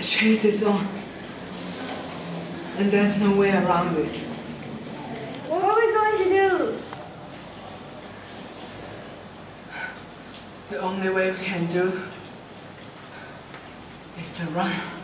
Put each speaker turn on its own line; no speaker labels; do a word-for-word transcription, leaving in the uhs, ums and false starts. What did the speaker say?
chase is on. And there's no way around it.
What are we going to do?
The only way we can do is to run.